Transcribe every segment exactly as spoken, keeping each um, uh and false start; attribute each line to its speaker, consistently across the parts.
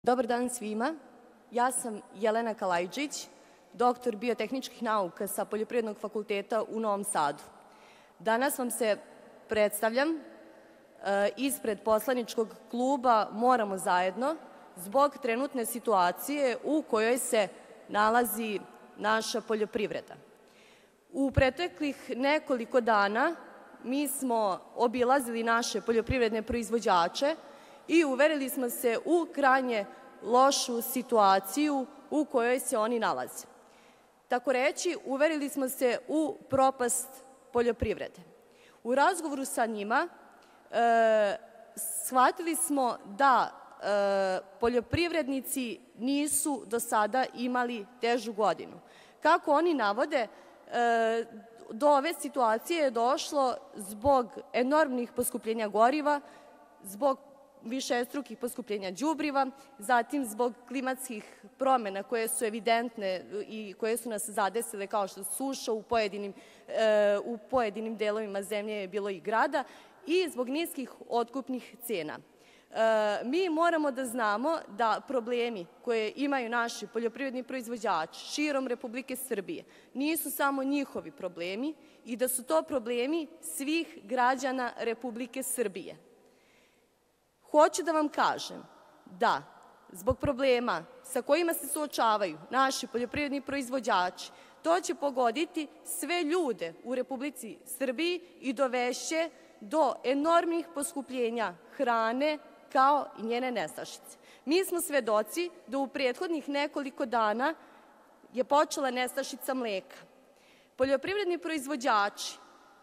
Speaker 1: Dobar dan svima. Ja sam Jelena Kalajđić, doktor biotehničkih nauka sa Poljoprivrednog fakulteta u Novom Sadu. Danas vam se predstavljam ispred poslaničkog kluba Moramo zajedno zbog trenutne situacije u kojoj se nalazi naša poljoprivreda. U preteklih nekoliko dana mi smo obilazili naše poljoprivredne proizvođače i uverili smo se u krajnje lošu situaciju u kojoj se oni nalaze. Tako reći, uverili smo se u propast poljoprivrede. U razgovoru sa njima e, shvatili smo da e, poljoprivrednici nisu do sada imali težu godinu. Kako oni navode, e, do ove situacije je došlo zbog enormnih poskupljenja goriva, zbog višestrukih poskupljenja đubriva, zatim zbog klimatskih promena koje su evidentne i koje su nas zadesile kao što suša u pojedinim, e, u pojedinim delovima zemlje je bilo i grada i zbog niskih otkupnih cena. E, mi moramo da znamo da problemi koje imaju naši poljoprivredni proizvođači širom Republike Srbije nisu samo njihovi problemi i da su to problemi svih građana Republike Srbije. Hoću da vam kažem da zbog problema sa kojima se suočavaju naši poljoprivredni proizvođači, to će pogoditi sve ljude u Republici Srbiji i dovešće do enormnih poskupljenja hrane kao i njene nestašice. Mi smo svedoci da u prethodnih nekoliko dana je počela nestašica mleka. Poljoprivredni proizvođači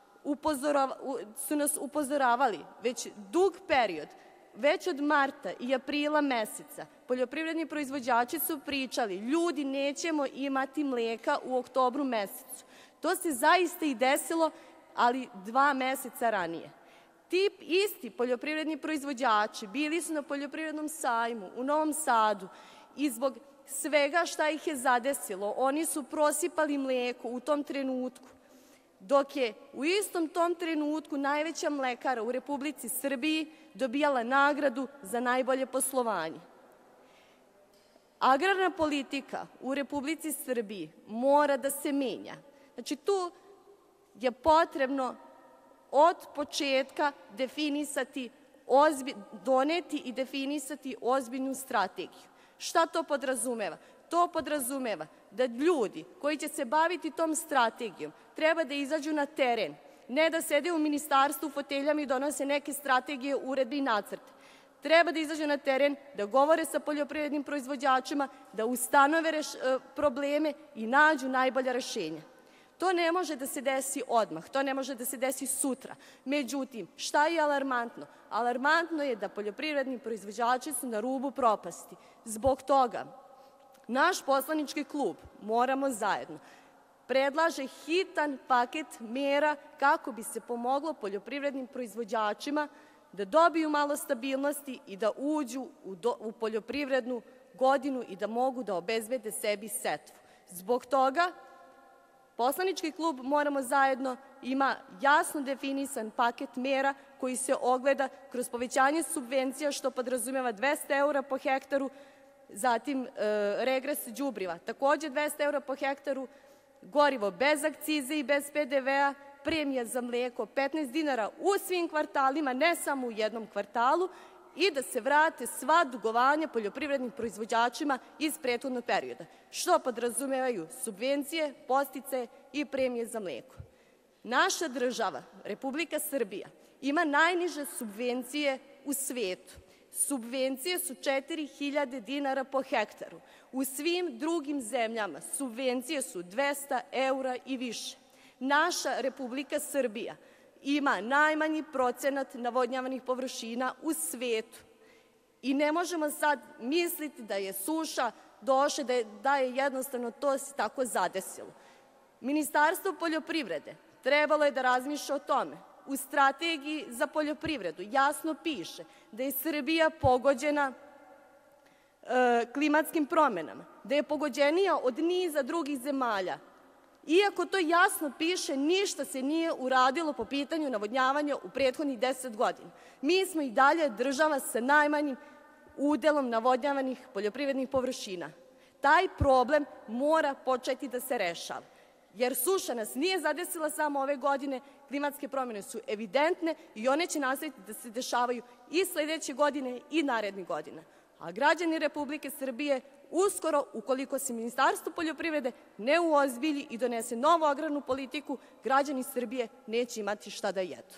Speaker 1: su nas upozoravali već dug period. Već od marta i aprila meseca poljoprivredni proizvođači su pričali ljudi nećemo imati mleka u oktobru mesecu. To se zaista i desilo, ali dva meseca ranije. Ti isti poljoprivredni proizvođači bili su na poljoprivrednom sajmu u Novom Sadu i zbog svega šta ih je zadesilo, oni su prosipali mleko u tom trenutku. Dok je u istom tom trenutku najveća mlekara u Republici Srbiji dobijala nagradu za najbolje poslovanje. Agrarna politika u Republici Srbiji mora da se menja. Znači, tu je potrebno od početka definisati, doneti i definisati ozbiljnu strategiju. Šta to podrazumeva? To podrazumeva da ljudi koji će se baviti tom strategijom treba da izađu na teren, ne da sede u ministarstvu u foteljama i donose neke strategije, uredbe i nacrte. Treba da izađu na teren, da govore sa poljoprivrednim proizvođačima, da ustanove probleme i nađu najbolja rešenja. To ne može da se desi odmah, to ne može da se desi sutra. Međutim, šta je alarmantno? Alarmantno je da poljoprivredni proizvođači su na rubu propasti. Zbog toga, naš poslanički klub Moramo zajedno predlaže hitan paket mera kako bi se pomoglo poljoprivrednim proizvođačima da dobiju malo stabilnosti i da uđu u, do, u poljoprivrednu godinu i da mogu da obezbede sebi setvu. Zbog toga, poslanički klub Moramo zajedno ima jasno definisan paket mera koji se ogleda kroz povećanje subvencija, što podrazumeva dvesta eura po hektaru, zatim e, regres đubriva, takođe dvesta eura po hektaru, gorivo bez akcize i bez pe de ve a, premija za mleko petnaest dinara u svim kvartalima, ne samo u jednom kvartalu, i da se vrate sva dugovanja poljoprivrednim proizvođačima iz prethodnog perioda, što podrazumevaju subvencije, podsticaje i premije za mleko. Naša država, Republika Srbija, ima najniže subvencije u svetu. Subvencije su četiri hiljade dinara po hektaru. U svim drugim zemljama subvencije su dvesta eura i više. Naša Republika Srbija ima najmanji procenat navodnjavanih površina u svetu. I ne možemo sad misliti da je suša došla, da je, da je jednostavno to se tako zadesilo. Ministarstvo poljoprivrede trebalo je da razmišlja o tome. U strategiji za poljoprivredu jasno piše da je Srbija pogođena e, klimatskim promenama, da je pogođenija od niza drugih zemalja. Iako to jasno piše, ništa se nije uradilo po pitanju navodnjavanja u prethodnih deset godina. Mi smo i dalje država sa najmanjim udelom navodnjavanih poljoprivrednih površina. Taj problem mora početi da se rešava, jer suša nas nije zadesila samo ove godine, klimatske promjene su evidentne i one će nastaviti da se dešavaju i sledeće godine i narednih godina. A građani Republike Srbije uskoro, ukoliko se Ministarstvo poljoprivrede ne uozbilji i donese novu agrarnu politiku, građani Srbije neće imati šta da jedu.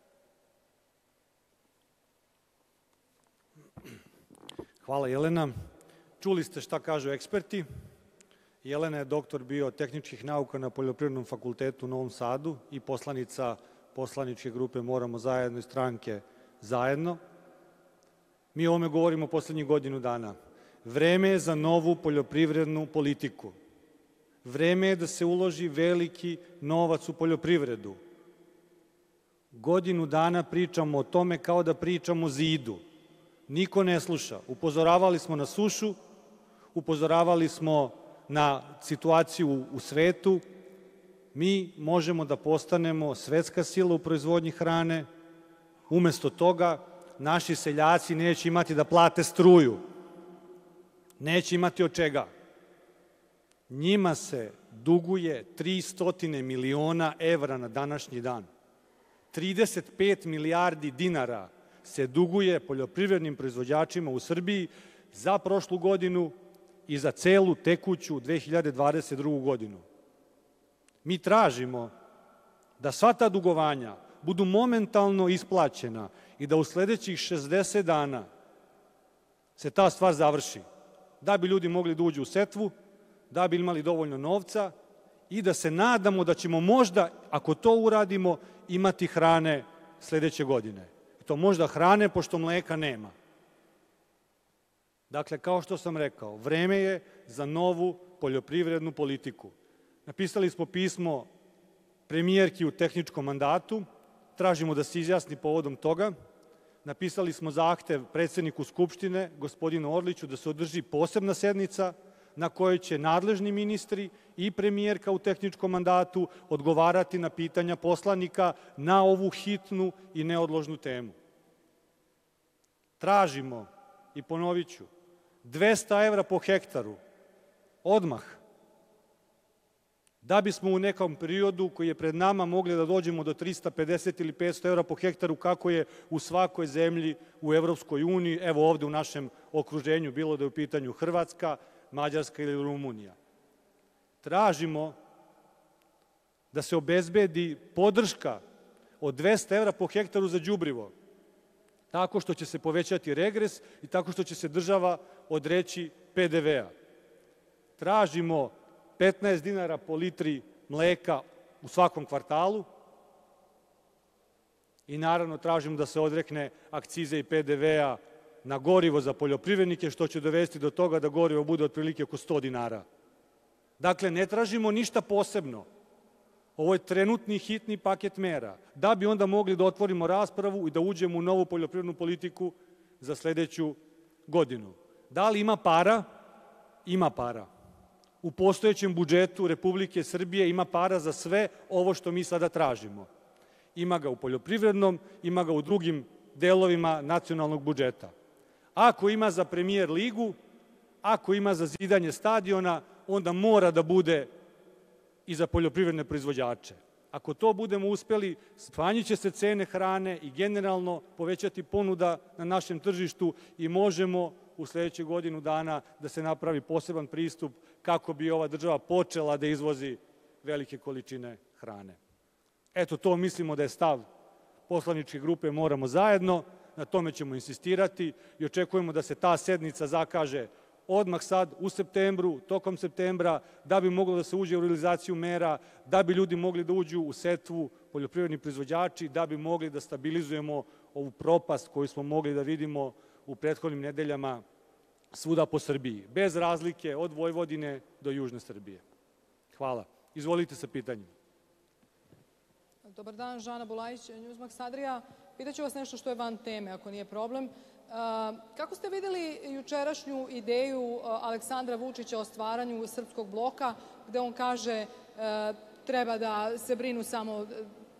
Speaker 2: Hvala, Jelena. Čuli ste šta kažu eksperti. Jelena je doktor biotehničkih nauka na Poljoprivrednom fakultetu u Novom Sadu i poslanica poslaničke grupe Moramo zajedno i stranke Zajedno. Mi o ovome govorimo poslednjih godinu dana. Vreme je za novu poljoprivrednu politiku. Vreme je da se uloži veliki novac u poljoprivredu. Godinu dana pričamo o tome kao da pričamo o zidu. Niko ne sluša. Upozoravali smo na sušu, upozoravali smo na situaciju u svetu. Mi možemo da postanemo svetska sila u proizvodnji hrane. Umesto toga, naši seljaci neće imati da plate struju. Neće imati od čega. Njima se duguje tristo miliona evra na današnji dan. trideset pet milijardi dinara se duguje poljoprivrednim proizvođačima u Srbiji za prošlu godinu i za celu tekuću dve hiljade dvadeset drugu. godinu. Mi tražimo da sva ta dugovanja budu momentalno isplaćena i da u sledećih šezdeset dana se ta stvar završi, da bi ljudi mogli da uđu u setvu, da bi imali dovoljno novca i da se nadamo da ćemo možda, ako to uradimo, imati hrane sledeće godine. I to možda hrane, pošto mleka nema. Dakle, kao što sam rekao, vreme je za novu poljoprivrednu politiku. Napisali smo pismo premijerki u tehničkom mandatu, tražimo da se izjasni povodom toga. Napisali smo zahtev predsedniku Skupštine, gospodinu Orliću, da se održi posebna sednica na kojoj će nadležni ministri i premijerka u tehničkom mandatu odgovarati na pitanja poslanika na ovu hitnu i neodložnu temu. Tražimo, i ponovit ću, dvesta evra po hektaru, odmah, da bismo u nekom periodu koji je pred nama mogli da dođemo do trista pedeset ili petsto evra po hektaru, kako je u svakoj zemlji u Evropskoj uniji, evo ovde u našem okruženju, bilo da je u pitanju Hrvatska, Mađarska ili Rumunija. Tražimo da se obezbedi podrška od dvesta evra po hektaru za đubrivo, tako što će se povećati regres i tako što će se država odreći pe de ve a. Tražimo petnaest dinara po litri mleka u svakom kvartalu i naravno tražimo da se odrekne akcize i pe de ve a na gorivo za poljoprivrednike, što će dovesti do toga da gorivo bude otprilike oko sto dinara. Dakle, ne tražimo ništa posebno. Ovo je trenutni hitni paket mera, da bi onda mogli da otvorimo raspravu i da uđemo u novu poljoprivrednu politiku za sledeću godinu. Da li ima para? Ima para. U postojećem budžetu Republike Srbije ima para za sve ovo što mi sada tražimo. Ima ga u poljoprivrednom, ima ga u drugim delovima nacionalnog budžeta. Ako ima za Premijer ligu, ako ima za zidanje stadiona, onda mora da bude i za poljoprivredne proizvođače. Ako to budemo uspeli, smanjit će se cene hrane i generalno povećati ponuda na našem tržištu i možemo u sledećih godinu dana da se napravi poseban pristup kako bi ova država počela da izvozi velike količine hrane. Eto, to mislimo da je stav poslaničke grupe Moramo zajedno, na tome ćemo insistirati i očekujemo da se ta sednica zakaže odmah sad, u septembru, tokom septembra, da bi moglo da se uđe u realizaciju mera, da bi ljudi mogli da uđu u setvu, poljoprivredni proizvođači, da bi mogli da stabilizujemo ovu propast koju smo mogli da vidimo u prethodnim nedeljama svuda po Srbiji, bez razlike od Vojvodine do Južne Srbije. Hvala. Izvolite sa pitanjem.
Speaker 3: Dobar dan, Žana Bulajić, Newsmax Adria. Pitaću vas nešto što je van teme, ako nije problem. Kako ste videli jučerašnju ideju Aleksandra Vučića o stvaranju srpskog bloka, gde on kaže treba da se brinu samo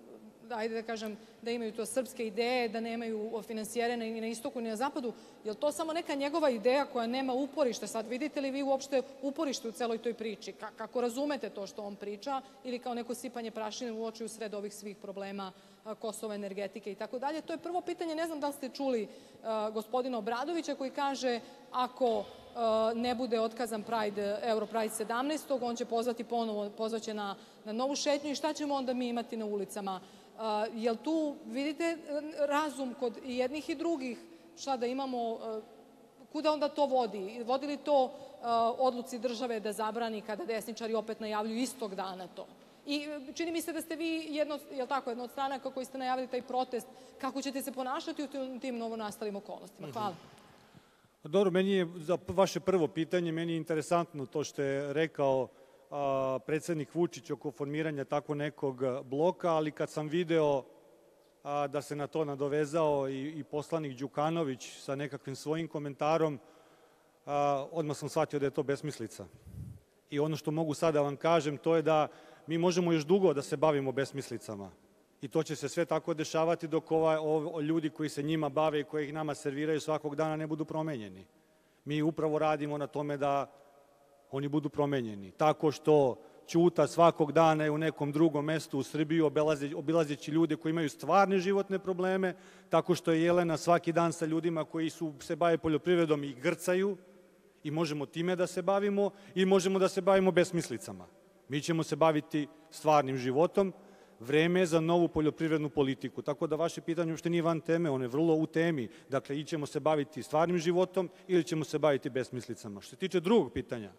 Speaker 3: ajde da kažem, da imaju to srpske ideje, da nemaju finansijere ni na istoku ni na zapadu. Je li to samo neka njegova ideja koja nema uporište? Sad vidite li vi uopšte uporište u celoj toj priči? Kako razumete to što on priča ili kao neko sipanje prašine u oči u sred ovih svih problema Kosova, energetike i tako dalje? To je prvo pitanje. Ne znam da li ste čuli gospodina Obradovića koji kaže ako ne bude otkazan Pride, Euro Pride sedamnaestog on će pozvati ponovo, pozvaće na, na novu šetnju i šta ćemo onda mi imati na ulicama? Jel tu vidite razum kod jednih i drugih, šta da imamo, kuda onda to vodi? Vodi li to odluci države da zabrani kada desničari opet najavljuju istog dana to? I čini mi se da ste vi jedno, je li tako, jedno od stranaka koji ste najavili taj protest, kako ćete se ponašati u tim novonastalim okolnostima? Hvala.
Speaker 2: Dobro, meni je za vaše prvo pitanje, meni je interesantno to što je rekao a, predsednik Vučić oko formiranja tako nekog bloka, ali kad sam video a, da se na to nadovezao i, i poslanik Đukanović sa nekakvim svojim komentarom, a, odmah sam shvatio da je to besmislica. I ono što mogu sada da vam kažem, to je da mi možemo još dugo da se bavimo besmislicama. I to će se sve tako dešavati dok ova, ov, ljudi koji se njima bave i koji ih nama serviraju svakog dana ne budu promenjeni. Mi upravo radimo na tome da oni budu promenjeni. Tako što Ćuta svakog dana je u nekom drugom mestu u Srbiji obilaze, obilazeći ljude koji imaju stvarne životne probleme, tako što je Jelena svaki dan sa ljudima koji su, se bave poljoprivredom i grcaju i možemo time da se bavimo i možemo da se bavimo besmislicama. Mi ćemo se baviti stvarnim životom. Vreme je za novu poljoprivrednu politiku. Tako da vaše pitanje uopšte nije van teme, ono je vrlo u temi. Dakle, ili ćemo se baviti stvarnim životom ili ćemo se baviti besmislicama. Što se tiče drugog pitanja,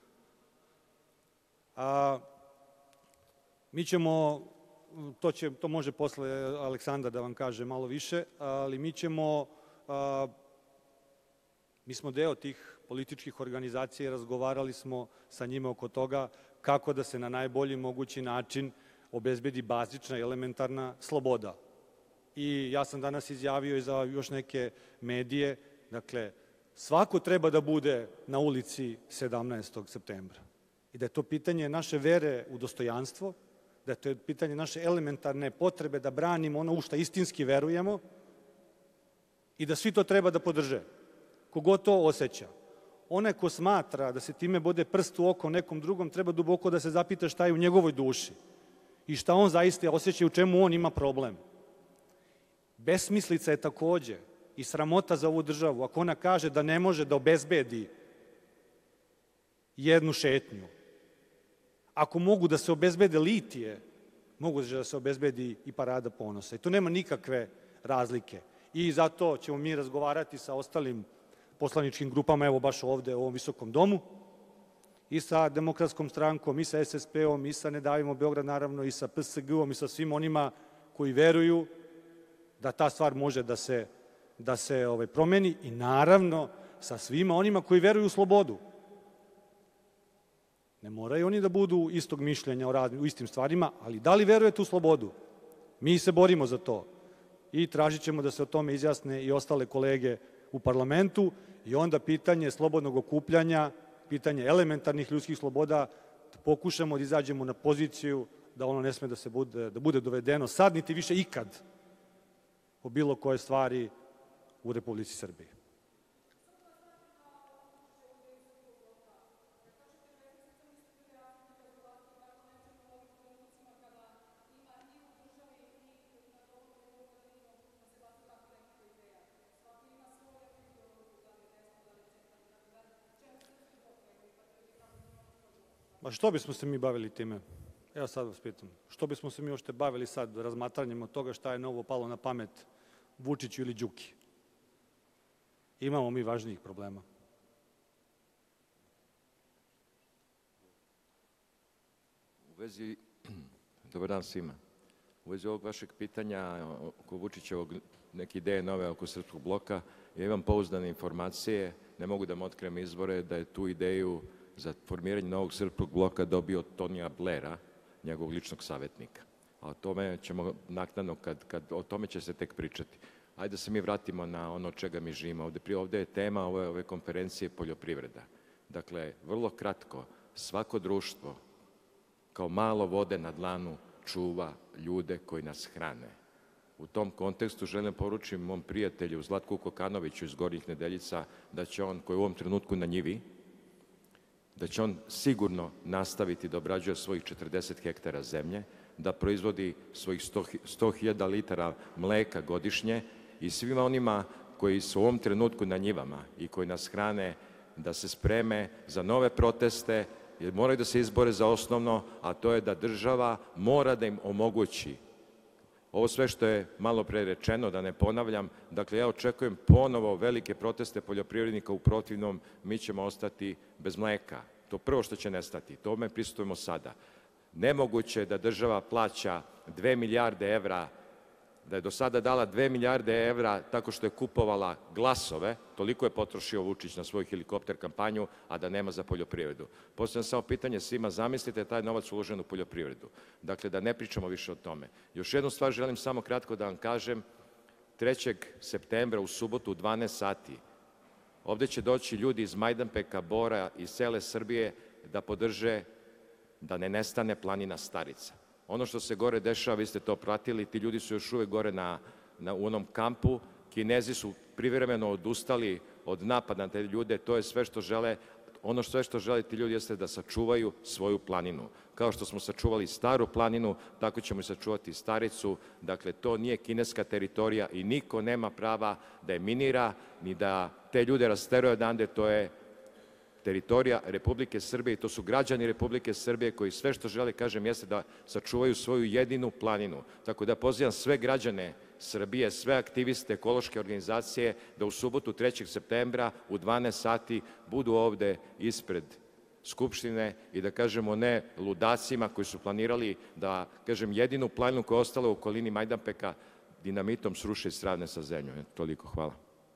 Speaker 2: a, mi ćemo, to, će, to može posle Aleksandar da vam kaže malo više, ali mi ćemo, a, mi smo deo tih političkih organizacija i razgovarali smo sa njima oko toga kako da se na najbolji mogući način obezbedi bazična i elementarna sloboda. I ja sam danas izjavio i za još neke medije, dakle, svako treba da bude na ulici sedamnaestog septembra. I da je to pitanje naše vere u dostojanstvo, da je to pitanje naše elementarne potrebe da branimo ono u šta istinski verujemo i da svi to treba da podrže. Kogod to osjeća. Onaj ko smatra da se time bode prst u oko nekom drugom, treba duboko da se zapita šta je u njegovoj duši i šta on zaista osjeća i u čemu on ima problem. Besmislica je takođe i sramota za ovu državu ako ona kaže da ne može da obezbedi jednu šetnju. Ako mogu da se obezbede litije, mogu da se obezbedi i parada ponosa. I tu nema nikakve razlike. I zato ćemo mi razgovarati sa ostalim poslaničkim grupama, evo baš ovde u ovom visokom domu, i sa Demokratskom strankom, i sa S S P-om, i sa Ne davimo Beograd, naravno, i sa P S G-om, i sa svim onima koji veruju da ta stvar može da se, da se ovaj, promeni i naravno sa svima onima koji veruju u slobodu. Ne moraju oni da budu istog mišljenja o, raznim, u istim stvarima, ali da li verujete u slobodu? Mi se borimo za to i tražit ćemo da se o tome izjasne i ostale kolege u parlamentu i onda pitanje slobodnog okupljanja, pitanje elementarnih ljudskih sloboda, da pokušamo da izađemo na poziciju da ono ne sme da, se bude, da bude dovedeno sad, niti više ikad o bilo koje stvari u Republici Srbiji. Ma što bismo se mi bavili time? Evo sad vas pitam. Što bismo se mi ošte bavili sad razmatranjem od toga šta je novo palo na pamet Vučiću ili Đuki? Imamo mi važnijih problema.
Speaker 4: U vezi, dobar dan svima. U vezi ovog vašeg pitanja oko Vučićevog neke ideje nove oko srpskog bloka, ja imam pouzdane informacije, ne mogu da mu otkrijem izvore, da je tu ideju za formiranje novog srpskog bloka dobio Tonija Blaira, njegovog ličnog savjetnika. A o tome ćemo naknadno, kad, kad, o tome će se tek pričati. Ajde da se mi vratimo na ono čega mi živimo. Ovde, ovde je tema ove, ove konferencije poljoprivreda. Dakle, vrlo kratko, svako društvo kao malo vode na dlanu čuva ljude koji nas hrane. U tom kontekstu želim poručiti mom prijatelju Zlatku Kokanoviću iz Gornjih Nedeljica da će on, koji je u ovom trenutku na njivi, da će on sigurno nastaviti da obrađuje svojih četrdeset hektara zemlje, da proizvodi svojih sto hiljada litara mleka godišnje i svima onima koji su u ovom trenutku na njivama i koji nas hrane da se spreme za nove proteste, jer moraju da se izbore za osnovno, a to je da država mora da im omogući. Ovo sve što je malo pre rečeno, da ne ponavljam, dakle ja očekujem ponovo velike proteste poljoprivrednika, u protivnom mi ćemo ostati bez mleka. To prvo što će nestati, tome pristupujemo sada. Nemoguće je da država plaća dve milijarde evra, da je do sada dala dve milijarde evra tako što je kupovala glasove, toliko je potrošio Vučić na svoju helikopter kampanju, a da nema za poljoprivredu. Postavljam samo pitanje svima, zamislite taj novac uložen u poljoprivredu. Dakle, da ne pričamo više o tome. Još jednu stvar želim samo kratko da vam kažem. trećeg septembra u subotu u dvanaest sati ovde će doći ljudi iz Majdanpeka, Bora i cele Srbije da podrže da ne nestane planina Starica. Ono što se gore dešava, vi ste to pratili, ti ljudi su još uvek gore na, na, u onom kampu, Kinezi su privremeno odustali od napada na te ljude, to je sve što žele, ono sve što žele ti ljudi jeste da sačuvaju svoju planinu. Kao što smo sačuvali Staru planinu, tako ćemo i sačuvati Staricu, dakle to nije kineska teritorija i niko nema prava da je minira, ni da te ljude rasteruje odande, to je teritorija Republike Srbije i to su građani Republike Srbije koji sve što žele, kažem, jeste da sačuvaju svoju jedinu planinu. Tako da pozivam sve građane Srbije, sve aktiviste, ekološke organizacije da u subotu trećeg septembra u dvanaest sati budu ovde ispred Skupštine i da kažemo ne ludacima koji su planirali da, kažem, jedinu planinu koja je ostala u okolini Majdanpeka dinamitom sruše i sravne sa zemljom. Toliko, hvala.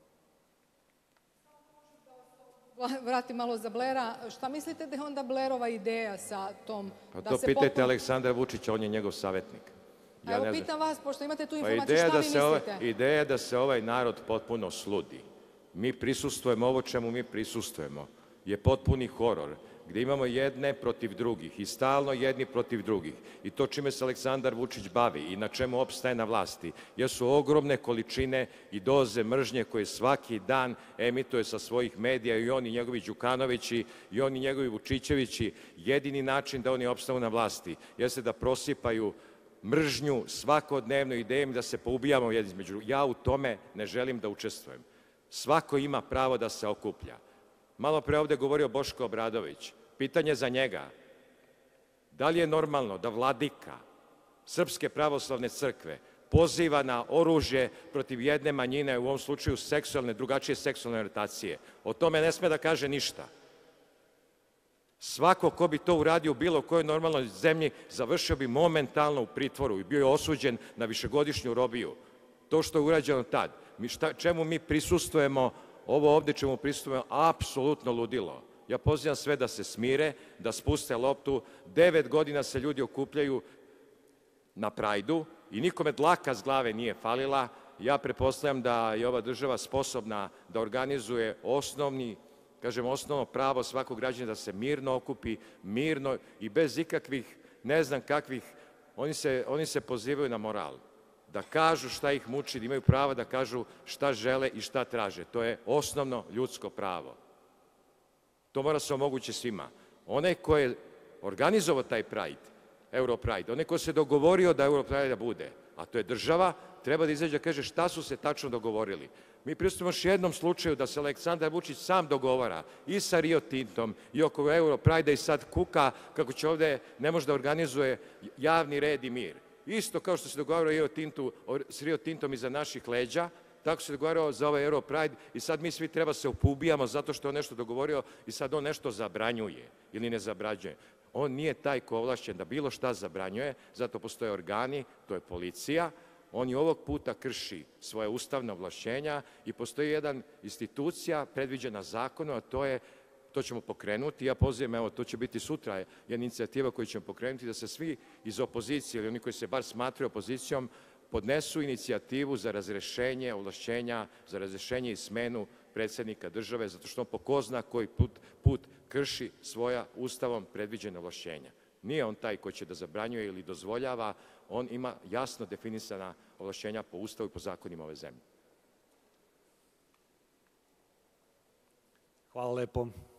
Speaker 3: Vratim malo za Blera. Šta mislite da je onda Blerova ideja sa tom...
Speaker 4: Pa to pitajte Aleksandra Vučića, on je njegov savjetnik.
Speaker 3: Evo pitam vas, pošto imate tu informaciju, šta vi mislite?
Speaker 4: Ideja je da se ovaj narod potpuno sludi. Mi prisustujemo ovo čemu mi prisustujemo. Je potpuni horor, gde imamo jedne protiv drugih i stalno jedni protiv drugih. I to čime se Aleksandar Vučić bavi i na čemu opstaje na vlasti, jesu ogromne količine i doze mržnje koje svaki dan emituje sa svojih medija i oni njegovi Đukanovići i oni njegovi Vučićevići. Jedini način da oni opstanu na vlasti jeste da prosipaju mržnju svakodnevno idejom da se poubijamo jedni između. Ja u tome ne želim da učestvujem. Svako ima pravo da se okuplja. Malo pre ovde govorio Boško Obradović. Pitanje za njega. Da li je normalno da vladika Srpske pravoslavne crkve poziva na oružje protiv jedne manjine, u ovom slučaju seksualne, drugačije seksualne orijentacije? O tome ne sme da kaže ništa. Svako ko bi to uradio u bilo kojoj normalnoj zemlji završio bi momentalno u pritvoru i bio je osuđen na višegodišnju robiju. To što je urađeno tad, mi šta, čemu mi prisustujemo, ovo ovde čemu prisustujemo, apsolutno ludilo. Ja pozivam sve da se smire, da spuste loptu. Devet godina se ljudi okupljaju na Prajdu i nikome dlaka s glave nije falila. Ja pretpostavljam da je ova država sposobna da organizuje osnovni, kažem, osnovno pravo svakog građana da se mirno okupi, mirno i bez ikakvih, ne znam kakvih, oni se, oni se pozivaju na moral. Da kažu šta ih muči, da imaju prava da kažu šta žele i šta traže. To je osnovno ljudsko pravo. To mora se omogući svima. Onaj ko je organizovao taj Pride, Europride, onaj ko se dogovorio da Europride da bude, a to je država, treba da izađe da kaže šta su se tačno dogovorili. Mi pristupimo još jednom slučaju da se Aleksandar Vučić sam dogovara i sa Rio Tintom i oko Europride i sad kuka kako će ovde, ne može da organizuje javni red i mir. Isto kao što se dogovarao Rio Tintu, s Rio Tintom iza naših leđa, tako se dogovarao za ovaj Europride i sad mi svi treba se upubijamo zato što je on nešto dogovorio i sad on nešto zabranjuje ili ne zabranjuje. On nije taj ko ovlašćen da bilo šta zabranjuje, zato postoje organi, to je policija. On i ovog puta krši svoje ustavne ovlašćenja i postoji jedna institucija predviđena zakonom, a to je, to ćemo pokrenuti. Ja pozivam, evo, to će biti sutra jedna inicijativa koju ćemo pokrenuti, da se svi iz opozicije ili oni koji se bar smatraju opozicijom podnesu inicijativu za razrešenje ovlašćenja, za razrešenje i smenu predsjednika države, zato što on po ko zna koji put, put krši svoja ustavom predviđena ovlašćenja. Nije on taj koji će da zabranjuje ili dozvoljava, on ima jasno definisana ovlašćenja po Ustavu i po zakonima ove zemlje.
Speaker 2: Hvala lepo.